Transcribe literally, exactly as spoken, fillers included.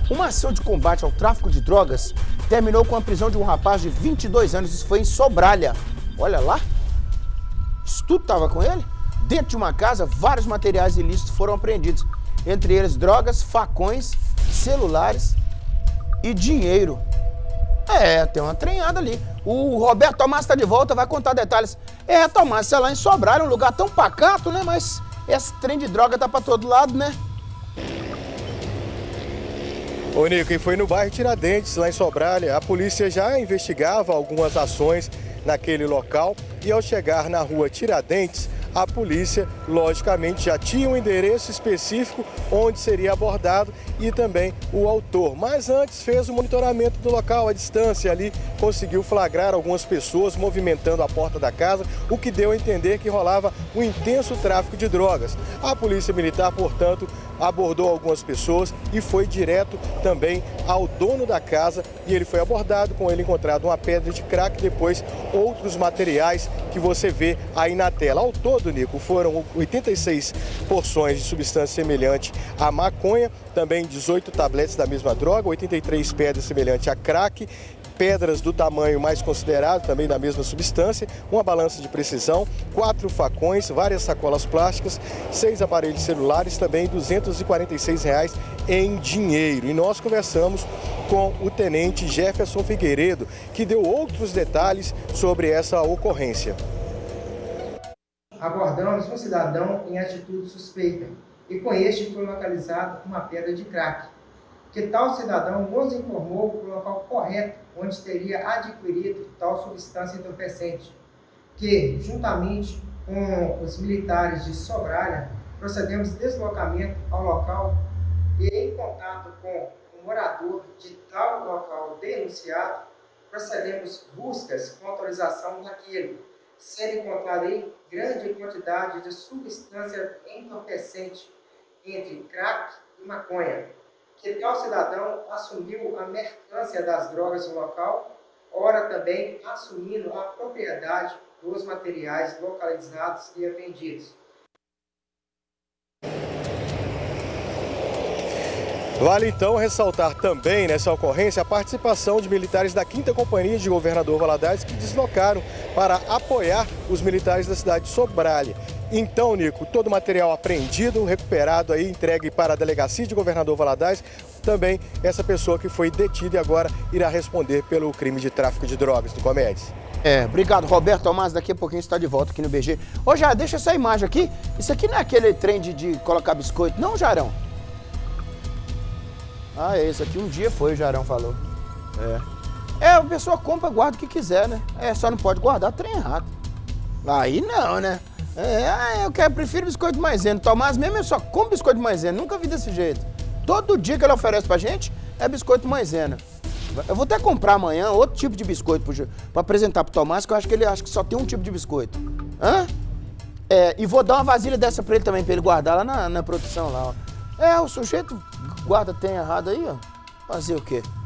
Uma ação de combate ao tráfico de drogas terminou com a prisão de um rapaz de vinte e dois anos. Isso foi em Sobralha. Olha lá. Isso tudo estava com ele? Dentro de uma casa, vários materiais ilícitos foram apreendidos. Entre eles, drogas, facões, celulares e dinheiro. É, tem uma treinada ali. O Roberto Tomás está de volta, vai contar detalhes. É, Tomás, sei lá, em Sobralha, um lugar tão pacato, né? Mas esse trem de droga tá pra todo lado, né? Ô, Nico, e foi no bairro Tiradentes, lá em Sobralha. A polícia já investigava algumas ações naquele local e ao chegar na rua Tiradentes, a polícia, logicamente, já tinha um endereço específico onde seria abordado e também o autor. Mas antes fez o monitoramento do local à distância ali, conseguiu flagrar algumas pessoas movimentando a porta da casa, o que deu a entender que rolava um intenso tráfico de drogas. A polícia militar, portanto, abordou algumas pessoas e foi direto também ao dono da casa e ele foi abordado, com ele encontrado uma pedra de crack e depois outros materiais que você vê aí na tela. Ao todo, Nico, foram oitenta e seis porções de substância semelhante à maconha, também dezoito tabletes da mesma droga, oitenta e três pedras semelhantes a crack, pedras do tamanho mais considerado, também da mesma substância, uma balança de precisão, quatro facões, várias sacolas plásticas, seis aparelhos celulares, também duzentos e quarenta e seis reais em dinheiro. E nós conversamos com o tenente Jefferson Figueiredo, que deu outros detalhes sobre essa ocorrência. Abordamos um cidadão em atitude suspeita e com este foi localizado uma pedra de crack, que tal cidadão nos informou o local correto onde teria adquirido tal substância entorpecente, que, juntamente com os militares de Sobralha, procedemos deslocamento ao local e, em contato com o morador de tal local denunciado, procedemos buscas com autorização daquele, sendo encontrada aí grande quantidade de substância entorpecente entre crack e maconha, que tal cidadão assumiu a mercância das drogas no local, ora também assumindo a propriedade dos materiais localizados e apreendidos. Vale então ressaltar também nessa ocorrência a participação de militares da quinta Companhia de Governador Valadares que deslocaram para apoiar os militares da cidade de Sobralha. Então, Nico, todo o material apreendido, recuperado aí, entregue para a delegacia de Governador Valadares. Também essa pessoa que foi detida e agora irá responder pelo crime de tráfico de drogas do Comedes. É, obrigado, Roberto Tomás. Daqui a pouquinho está de volta aqui no B G. Ô, já deixa essa imagem aqui. Isso aqui não é aquele trem de, de colocar biscoito, não, Jarão? Ah, é isso aqui. Um dia foi, o Jarão falou. É. É, a pessoa compra, guarda o que quiser, né? É, só não pode guardar trem errado. Aí não, né? É, eu quero, prefiro biscoito de maisena. Tomás mesmo eu só como biscoito de maisena. Nunca vi desse jeito. Todo dia que ele oferece pra gente é biscoito de maisena. Eu vou até comprar amanhã outro tipo de biscoito pro, pra apresentar pro Tomás, que eu acho que ele acha que só tem um tipo de biscoito. Hã? É, e vou dar uma vasilha dessa pra ele também, pra ele guardar lá na, na produção lá, ó. É, o sujeito guarda tem errado aí, ó. Fazer o quê?